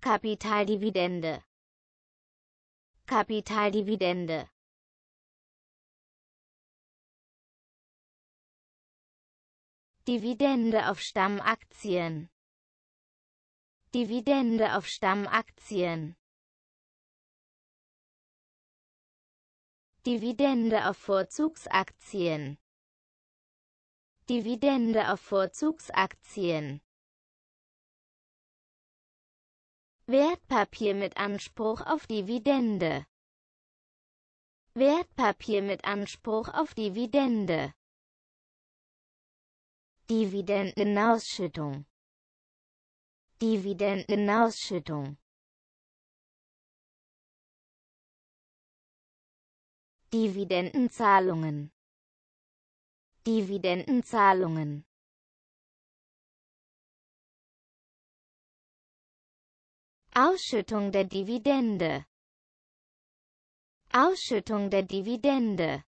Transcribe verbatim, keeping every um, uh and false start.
Kapitaldividende, Kapitaldividende, Dividende auf Stammaktien, Dividende auf Stammaktien, Dividende auf Vorzugsaktien, Dividende auf Vorzugsaktien, Wertpapier mit Anspruch auf Dividende, Wertpapier mit Anspruch auf Dividende, Dividendenausschüttung, Dividendenausschüttung, Dividendenzahlungen, Dividendenzahlungen, Ausschüttung der Dividende, Ausschüttung der Dividende,